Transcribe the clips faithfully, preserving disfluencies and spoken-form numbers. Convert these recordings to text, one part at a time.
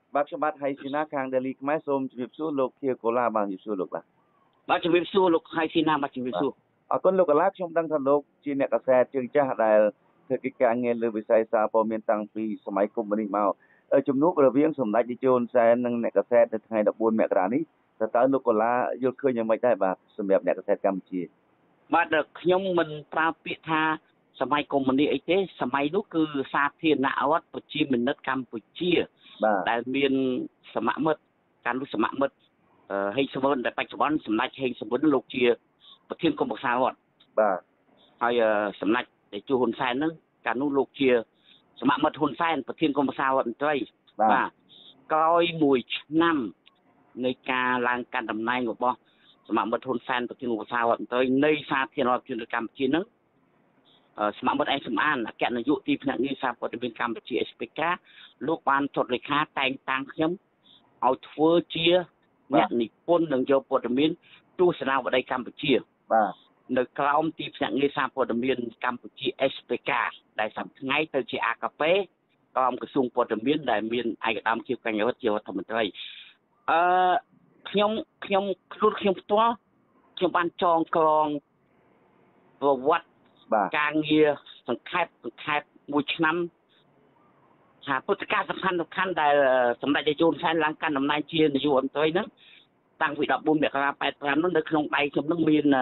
bác cho bác hay xin khang Delhi máy xôm chụp số lục kia cô la bằng chụp số lục là bác chụp số lục hay xin bác chụp số ở con lục là trong đăng thần lục chỉ nẹt xe chương cha đại thực cái càng nghe lời với sai sa po miền tăng piสมัย công minh mau ở trong nước rồi viếng sầm đại đi chôn xe nâng nẹt xe từ ngày đập buôn mẹ ra níแต่ตอนลูกก็ลาโยกเคยยังไม่ได้บาทสำหรับแนวเกษตรกรรมจีบาดខ្ញុំមិនប្រើពាក្យថាសម័យកុម្មុយនីអីទេសម័យនោះគឺសាធារណរដ្ឋប្រជាមានិតកម្ពុជាដែលមានសមមិត្តការលុះសមមិត្តហេងសវុនដែលបច្ចុប្បន្នសម្ដេចហេងសវុនលោកជាប្រធានគណៈប្រឹក្សារដ្ឋបាទហើយសម្ដេចតេជោហ៊ុនសែនហ្នឹងកាលនោះលោកជាសមមិត្តហ៊ុនសែនប្រធានគណៈប្រឹក្សារដ្ឋមន្ត្រីបាទក្រោយមួយឆ្នាំនៃការឡើងកាន់តំណែងរបស់សមមិត្តហ៊ុនសែនប្រធានគណៈប្រឹក្សារដ្ឋមន្ត្រីនៃសាធារណរដ្ឋប្រជាមានិតកម្ពុជាហ្នឹងសមមិត្តឯកសំអានអគ្គនាយកទីភ្នាក់ងារសារព័ត៌មានកម្ពុជា เอส พี เค លោកបានចុះលេខាតែងតាំងខ្ញុំឲ្យធ្វើជាអ្នកនិពន្ធនិងយកព័ត៌មានទស្សនាវដ្តីកម្ពុជាបាទនៅក្រោមទីភ្នាក់ងារសារព័ត៌មានកម្ពុជា เอส พี เค ដែលសប្តាហ៍ថ្ងៃទៅជា a កាហ្វេក្រោមក្រសួងព័ត៌មានដែលមានឯកឧត្តមជាកញ្ញារដ្ឋជារដ្ឋមន្ត្រីអឺខ្ញុំខ្ញុំខ្លួនខ្ញុំផ្ទាល់ខ្ញុំបានចងក្រងប្រវត្តិការងារសង្ខេបសង្ខេបមួយឆ្នាំថាពុទ្ធកាលសំខាន់សំខាន់ដែលសម្ដេចតេជោហ៊ុនសែនឡើងកាន់តំណែងជានាយករដ្ឋមន្ត្រីហ្នឹងតាំងពីដប់បួនមករាeighty-fiveហ្នឹងនៅក្នុងដៃខ្ញុំហ្នឹងមាន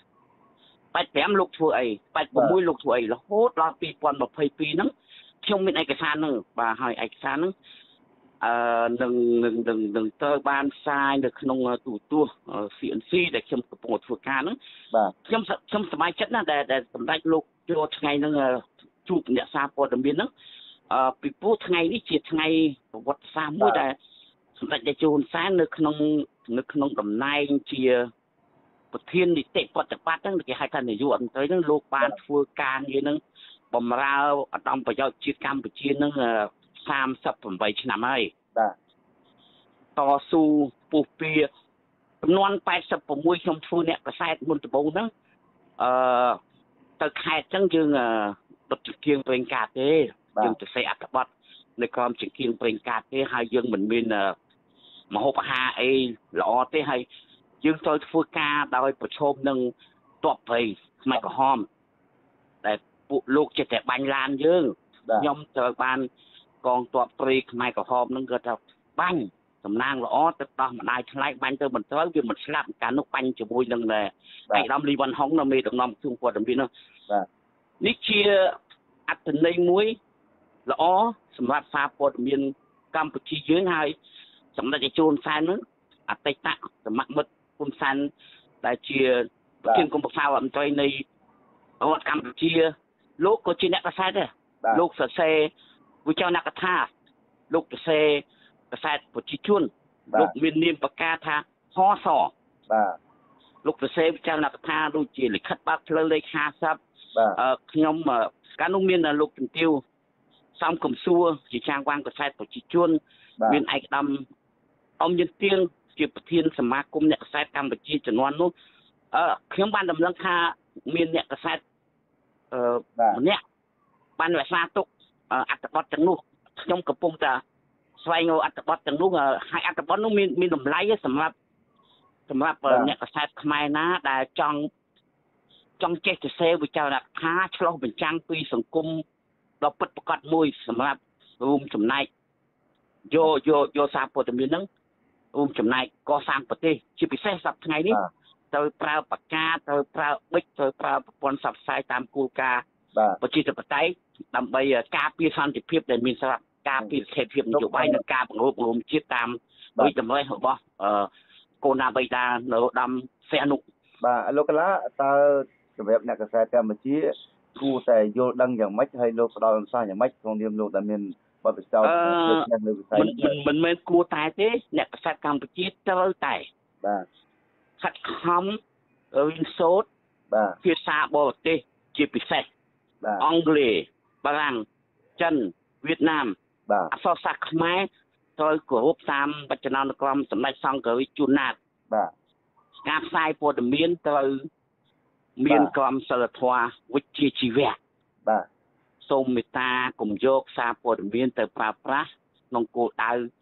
eighty-fiveលោកធ្វើអីeighty-sixលោកធ្វើអីរហូតដល់twenty twenty-twoហ្នឹងខ្ញុំមានឯកសារហ្នឹងបាទហើយឯកសារហ្នឹងអឺនឹងនឹងនឹងនឹងត្រូវបានផ្សាយនៅក្នុងទូរទស្សន៍ ซี เอ็น ซี ដែលខ្ញុំកំពុងធ្វើការហ្នឹងបាទខ្ញុំខ្ញុំសប្បាយចិត្តណាស់ដែលដែលសម្ដេចលោកចូលថ្ងៃហ្នឹងជួបអ្នកសារព័ត៌មានហ្នឹងអឺពីព្រោះថ្ងៃនេះជាថ្ងៃប្រវត្តិសាស្ត្រមួយដែលសម្ដេចតេជោហ៊ុនសែននៅក្នុងនៅក្នុងតំណែងជាប្រធាននីតិប្រតិបត្តិហ្នឹងគេហៅថានាយករដ្ឋមន្ត្រីហ្នឹងលោកបានធ្វើការងារហ្នឹងបម្រើឧត្តមប្រយោជន៍ជាតិកម្ពុជាហ្នឹងthirty-eightឆ្នាំហើយបាទតស៊ូពុះពៀចំនួនeighty-sixខ្ញុំធ្វើអ្នកកសែតមុនដំបូងហ្នឹងអឺទៅខេត្តអញ្ចឹងយើងដុតចង្គៀងប្រេងកាតទេយើងទៅសេអត្ថបទនៅក្រោមចង្គៀងប្រេងកាតទេហើយយើងមិនមានមហូបអាហារអីល្អទេហើយយើងត្រូវធ្វើការដោយប្រឈមនឹងទ័ពព្រៃខ្មែរក្រហមដែលពួកលោកចេះតែបាញ់ឡានយើងខ្ញុំត្រូវបានកងទ័ពព្រៃខ្មែរក្រហមហ្នឹងគាត់ថាបាញ់តំណាងល្អទៅដោះម្ដាយថ្លៃបាញ់ទៅមិនត្រូវវាមិនស្លាប់កាលនោះបាញ់ជាមួយនឹងឯកឧត្តមលីវ៉ាន់ហុងនៅមេដឹកនាំក្រសួងព័ត៌មាននោះបាទនេះជាអត្ថន័យមួយល្អសម្រាប់សារព័ត៌មានកម្ពុជាយើងហើយសម្ដេចតេជោហ៊ុនសែនហ្នឹងអតីតសមមិត្តហ៊ុនសែនដែលជាប្រធានគណៈប្រឹក្សារដ្ឋមន្ត្រីនៃរដ្ឋកម្ពុជាលោកក៏ជាអ្នកកសែតដែរលោកសរសេរវិចារណកថាលោកសរសេរកសែតប្រជាជនលោកមាននាមបកាថាហសបាទលោកសរសេរវិចារណកថាដូចជាលិខិតបាត់ផ្លូវលេខfiftyអឺខ្ញុំកាលនោះមានលោកជំទាវសំកំសួរជាចាងវាងកសែតប្រជាជនមានឯកឧត្តមអមយន្តទៀងជាប្រធានសមាគមអ្នកកសែតកម្ពុជាជំនាន់នោះអឺខ្ញុំបានដំណឹងថាមានអ្នកកសែតអឺម្នាក់បានរក្សាទុកអត្ថបទទាំងនោះខ្ញុំកំពុងតែស្វែងរកអត្ថបទទាំងនោះហើយអត្ថបទនោះមានមានតម្លៃសម្រាប់សម្រាប់អ្នកកសែតខ្មែរណាដែលចង់ចង់ចេះទៅសេវិចារណថាឆ្លោះបញ្ចាំងពីសង្គមដ៏ពិតប្រាកដមួយសម្រាប់រួមចំណែកយកយកយកសារព័ត៌មានហ្នឹងរួមចំណែកកសាងប្រទេសជាពិសេសសប្តាហ៍ថ្ងៃនេះត្រូវប្រើបច្ចាត្រូវប្រើប៊ិចត្រូវប្រើប្រព័ន្ធផ្សព្វផ្សាយតាមគោលការណ៍ប្រជាធិបតេយ្យដើម្បីការពារសន្តិភាពដែលមានស្រាប់ការពារស្ថិរភាពនយោបាយនិងការបង្រួបបង្រួមជាតិតាមវិតម្រេះរបស់កូនណាបៃតានរោត្តមសីហនុបាទលោកកឡាតើសម្រាប់អ្នកកសែតកម្ពុជាគួរតែយល់ដឹងយ៉ាងម៉េចហើយលោកផ្ដល់អំណសាយ៉ាងម៉េចក្នុងនាមលោកដែលមានបទពិសោធន៍នៅវិស័យមិនមិនមែនគួរតែទេអ្នកកសែតកម្ពុជាត្រូវតែបាទខិតខំរៀនសូត្របាទភាសាបរទេសជាពិសេសបាទអង់គ្លេសបារាំងចិនវៀតណាមបាទអក្សរសាស្ត្រខ្មែរត្រូវគោរពតាមបច្ចនានុក្រមសម្ដេចសង្ឃរាជជួនណាតបាទការផ្សាយព័ត៌មានត្រូវមានក្រមសីលធម៌វិជ្ជាជីវៈបាទសូមមេត្តាកុំយកសារព័ត៌មានទៅប្រើប្រាស់ក្នុងគោលដៅ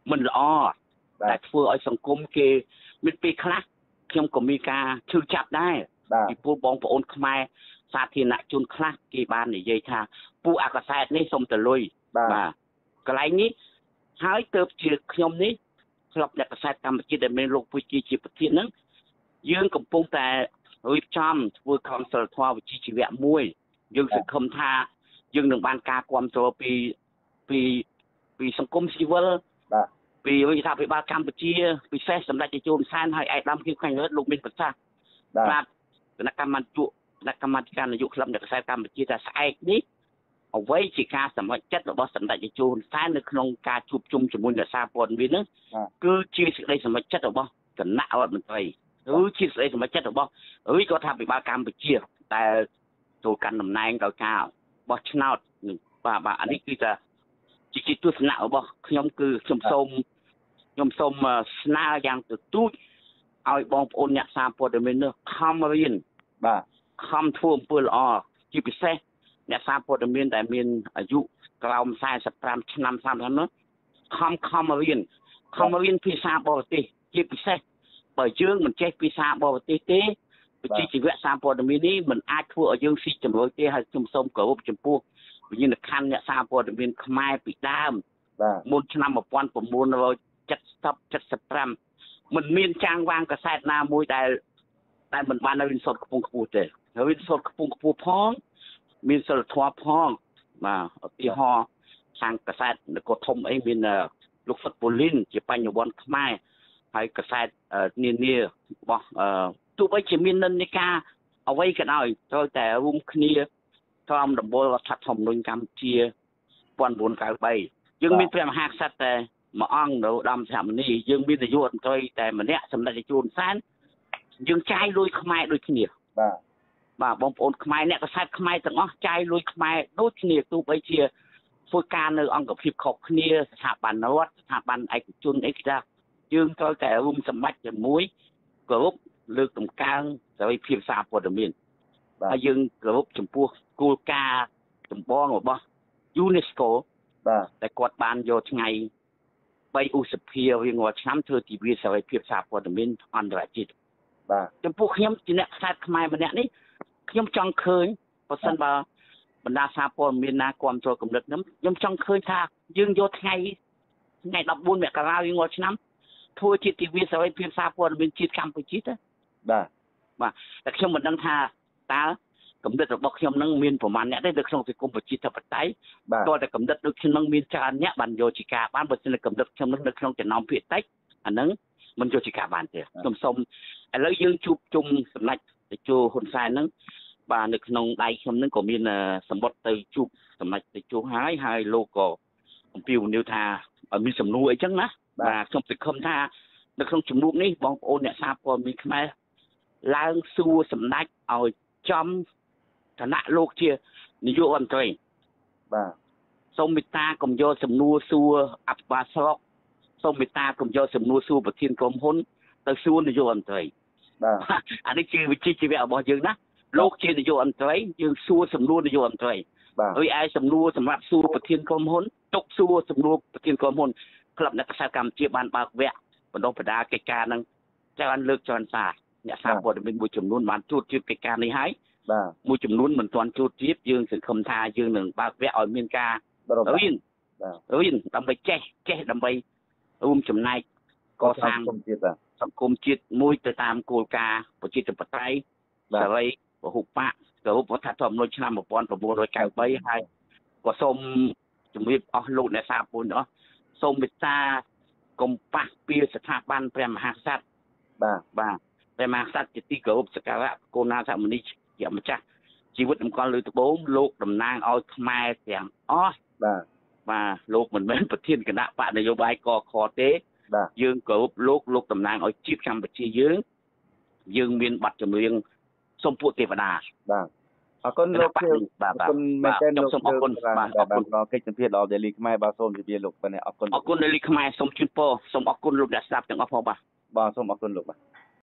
មិនល្អតែធ្វើឲ្យសង្គមគេមានពេលខ្លះខ្ញុំក៏មានការឈឺចាប់ដែរពីពួកបងប្អូនខ្មែរសាធារណជនខ្លះគេបាននិយាយថាពួកអាកាសែតនេះសុំទៅលុយបាទកន្លែងនេះហើយទៅជាខ្ញុំនេះក្លឹបអ្នកកាសែតកម្ពុជាដែលមានលោកពុជាជាប្រធានហ្នឹងយើងកំពុងតែរៀបចំធ្វើក្រមសីលធម៌វិជ្ជាជីវៈមួយយើងសង្ឃឹមថាយើងនឹងបានការគាំទ្រពីពីពីសង្គមស៊ីវិលបាទពីរដ្ឋាភិបាលកម្ពុជាពិសេសសម្ដេចនាយកហ៊ុនសែនហើយឯកឧត្តមខៀវខញ្ញរដ្ឋលោកមានប្រសាសន៍ប្រាប់គណៈកម្មាធិការគណៈកម្មាធិការនយោបាយក្លឹបអ្នកកាសែតកម្ពុជាថាស្អែកនេះអ្វីជាការសម្រេចចិត្តរបស់សម្ដេចនាយកហ៊ុនសែននៅក្នុងការជួបជុំជាមួយអ្នកសារព័ត៌មានហ្នឹងគឺជាសេចក្តីសម្រេចចិត្តរបស់គណៈរដ្ឋមន្ត្រីគឺជាសេចក្តីសម្រេចចិត្តរបស់រាជរដ្ឋាភិបាលកម្ពុជាដែលចូលកាន់តំណែងដោយការបោះឆ្នោតបាទបាទអានេះគឺថាជាទស្សនៈរបស់ខ្ញុំគឺខ្ញុំសូមខ្ញុំសូមស្នើយ៉ាងទទូចឲ្យបងប្អូនអ្នកសារព័ត៌មាននោះខំរៀនបាទខំធ្វើអំពើល្អជាពិសេសអ្នកសារព័ត៌មានដែលមានអាយុក្រោមសែសិបប្រាំឆ្នាំសាមឆ្នាំនោះខំខំរៀនខំរៀនភាសាបរទេសជាពិសេសបើយើងមិនចេះភាសាបរទេសទេវិជ្ជាជីវៈសារព័ត៌មាននេះមិនអាចធ្វើឲ្យយើងស៊ីចំណូលទេហើយខ្ញុំសូមគោរពចំពោះវិញ្ញាណក្ខន្ធអ្នកសារព័ត៌មានខ្មែរពីដើមមុនឆ្នាំmột nghìn chín trăm七十ប្រាំមិនមានចាងវាងកាសែតណាមួយដែលតែមិនបាននៅរៀនសូត្រខ្ពង់ខ្ពស់ទេរៀនសូត្រខ្ពង់ខ្ពស់ផងមានសិលធម៌ផងបាទឧទាហរណ៍ខាងកាសែតនគរធំអីមានលោកសុតពូលីនជាបញ្ញវន្តខ្មែរហើយកសែតនានារបស់ទោះបីជាមាននិន្នាការអ្វីក៏ដោយត្រូវតែរួមគ្នាក្រោមដំបូលរដ្ឋធម្មនុញ្ញកម្ពុជា천៩៩៣យើងមានព្រះមហាក្សត្រតែមួយអង្គនៅឧត្តមសហមុនីយើងមាននាយករដ្ឋមន្ត្រីតែម្នាក់សម្ដេចនាយកហ៊ុនសែនយើងចាយលុយខ្មែរដូចគ្នាបាទបាទបងប្អូនខ្មែរអ្នកកសែតខ្មែរទាំងអស់ចាយលុយខ្មែរដូចគ្នាទោះបីជាធ្វើការនៅអង្គភាពខុសគ្នាស្ថាប័នរដ្ឋស្ថាប័នឯកជនអីខ្លះយើងត្រូវតែរួមសម្បត្តិជាមួយគោរពលើកតម្កើងសេរីភាពសារព័ត៌មានហើយយើងគោរពចំពោះគោលការណ៍ចម្បងរបស់ UNESCO បាទតែគាត់បានយកថ្ងៃបីឧសភារៀងរាល់ឆ្នាំធ្វើទិវាសេរីភាពសារព័ត៌មានអន្តរជាតិបាទចំពោះខ្ញុំជាអ្នកខ្សែខ្មែរម្នាក់នេះខ្ញុំចង់ឃើញបើសិនបើបណ្ដាសារព័ត៌មានណាគាំទ្រគំនិតខ្ញុំខ្ញុំចង់ឃើញថាយើងយកថ្ងៃថ្ងៃដប់បួនមករារៀងរាល់ឆ្នាំធ្វើជាទិវាសេរីភាពសារព័ត៌មានជាតិកម្ពុជាទៅបាទបាទតែខ្ញុំមិនដឹងថាតើគំនិតរបស់ខ្ញុំនឹងមានប្រមាណអ្នកទេនៅក្នុងសង្គមប្រជាធិបតេយ្យតើតែគំនិតដូចខ្ញុំនឹងមានច្រើនអ្នកបានយកជាការបានបើសិនគំនិតខ្ញុំនឹងនៅក្នុងចំណោមភាគតិចអាហ្នឹងមិនយកជាការបានទេខ្ញុំសូមឥឡូវយើងជួបជុំសម្ដេចតេជោហ៊ុនសែនហ្នឹងបាទនៅក្នុងដៃខ្ញុំហ្នឹងក៏មានសម្បត្តិទៅជួបសម្ដេចតេជោហើយហើយលោកក៏អំពាវនាវថាឲ្យមានសំណួរអីចឹងណាបាទខ្ញុំសង្ឃឹមថានៅក្នុងជំនួបនេះបងប្អូនអ្នកសារព័ត៌មានខ្មែរឡើងសួរសម្ដេចឲ្យចំឋានៈលោកជានាយករដ្ឋមន្ត្រីបាទសូមមេត្តាកុំយកសំណួរសួរអភិបាលស្រុកសូមមេត្តាកុំយកសំណួរសួរប្រធានក្រុមហ៊ុនទៅសួរនាយករដ្ឋមន្ត្រីបាទអានេះជាវិជ្ជាជីវៈរបស់យើងណាលោកជានាយករដ្ឋមន្ត្រីយើងសួរសំណួរនាយករដ្ឋមន្ត្រីបាទហើយឯសំណួរសម្រាប់សួរប្រធានក្រុមហ៊ុនទុកសួរសំណួរប្រធានក្រុមហ៊ុនក្លឹបអ្នកកាសែតកម្ពុជាបានបើកវគ្គបណ្ដុះបណ្ដាលកិច្ចការនឹងច្រើនលើកច្រើនសារអ្នកសារព័ត៌មានមួយចំនួនបានជួបជឿកិច្ចការនេះហើយបាទមួយចំនួនមិនទាន់ជួបជឿយើងសង្ឃឹមថាយើងនឹងបើកវគ្គឲ្យមានការរៀនបាទរៀនដើម្បីចេះចេះដើម្បីរួមចំណែកកសាងសង្គមជាតិបាទសង្គមជាតិមួយទៅតាមគោលការណ៍ប្រជាធិបតេយ្យសេរីពហុបកគោរពរដ្ឋធម្មនុញ្ញឆ្នាំmột nghìn chín trăm chín mươi baហើយក៏សូមជំរាបអស់លោកអ្នកសារព័ត៌មានអស់សូមមេត្តាកុំប៉ះពាល់ស្ថាប័នព្រះមហាក្សត្របាទបាទព្រះមហាក្សត្រជាទីគោរពសក្ការៈគោណាសមនីជាម្ចាស់ជីវិតតម្កល់លើត្បូងលោកតំណាងឲ្យខ្មែរទាំងអស់បាទបាទលោកមិនមែនប្រធានគណៈបកនយោបាយកខទេយើងគោរពលោកលោកតំណាងឲ្យជាតិកម្ពុជាយើងយើងមានបទចម្រៀងសូមពួកទេវតាបាទអរគុណលោកអរគុណមែនតើលោកសូមអរគុណបាទអរគុណដល់កិច្ចសម្ភាសដល់ Daily ខ្មែរបាទសូមជម្រាបលោកប៉ុណ្ណេះអរគុណអរគុណ Daily ខ្មែរសូមជូនពរសូមអរគុណលោកអ្នកស្ដាប់ទាំងអស់ផងបាទបាទសូមអរគុណលោកបាទ